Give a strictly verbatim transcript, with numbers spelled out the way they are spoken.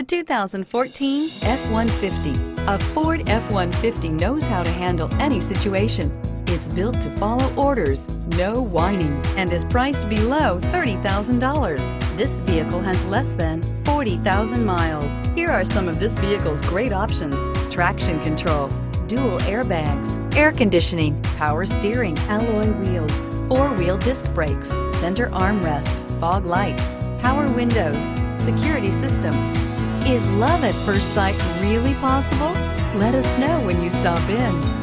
two thousand fourteen F one fifty. A Ford F one fifty knows how to handle any situation. It's built to follow orders, no whining, and is priced below thirty thousand dollars. This vehicle has less than forty thousand miles. Here are some of this vehicle's great options: traction control, dual airbags, air conditioning, power steering, alloy wheels, four-wheel disc brakes, center armrest, fog lights, power windows, security system. Is love at first sight really possible? Let us know when you stop in.